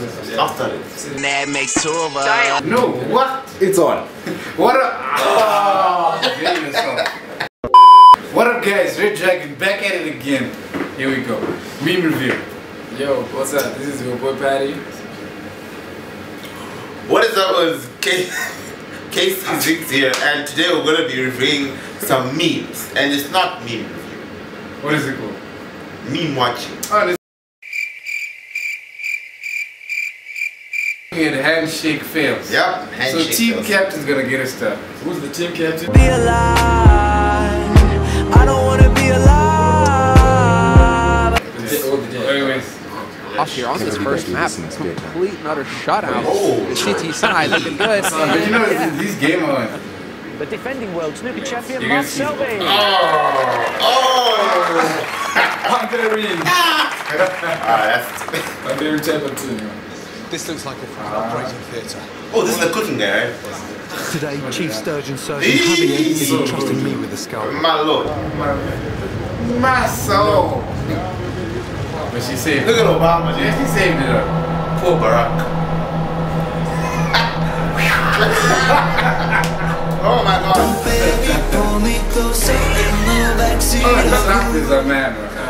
After it. That makes two of us. No, what? It's on. What up? Oh, famous song. What up, guys? Red Dragon back at it again. Here we go. Meme review. Yo, what's up? This is your boy Patty. What is up? It's Casey6 here, and today we're going to be reviewing some memes. And it's not meme review. What is it called? Meme watching. Oh, this and Handshake Fails. Yep, Handshake So team Fails. captain's gonna get us stuff. Who's the team captain? Be alive. I don't wanna be alive. Anyways. Here on this first map, complete and utter shutout. Oh. The CT side looking good. But you know, these game on. The defending world snooker champion, You Mark can see- Selby. Pandering. Pandering Templeton. This looks like a operating theatre. Oh, this is the cooking guy, right? Today, Chief Sturgeon Surgeon Javier is entrusting me with the skull. My lord. My soul. But she saved Look it. at Obama, Yeah, dude. she saved it up. Poor Barack. Oh my god. Oh, Trump is a man.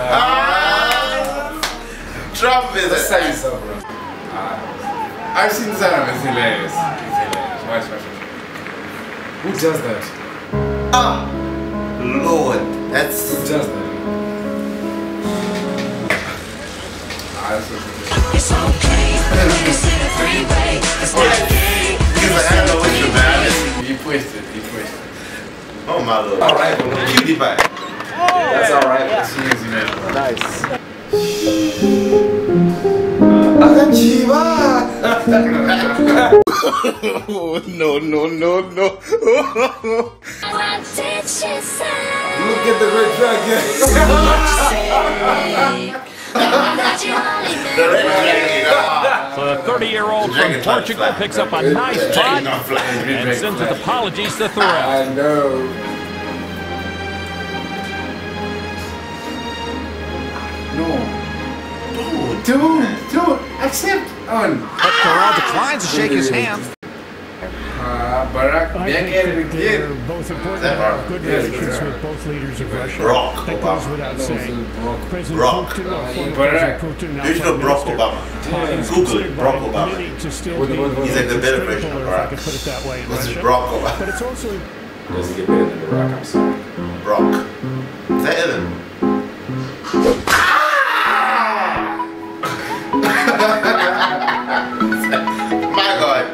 Trump is Let's a... say so, bro. I've seen this out. It's hilarious. It's hilarious. Watch. Who does that? Lord, that's... Who does that? That's It's okay. It's in a freeway. It's not gay. Because I don't know what you're mad at. He pushed it. Oh my lord. Alright, Cutie pie. that's alright. That's easy, man. Nice. No. What did she say? Look at the red dragon. The 30-year-old from Portugal picks up a nice putt and sends his apologies to Thrill. I know. No. Dude, accept on. But Corral declines to shake his hand. Barack, back at it again. Both important That to have Barack? good Yes, relations sir. with both leaders of Russia. Barack That goes Obama. without saying. President Barack. Putin, former Barack. President Putin, now You should know Prime Barack Minister, Obama. is Google it, considered Barack by Obama. many to still What- be what- He's like the better extremely version of polar, if I Barack. could put it that way, in This is Russia. Barack Obama. But it's also Doesn't get better than Barack, I'm sorry. Brock. Is that Ellen? My god.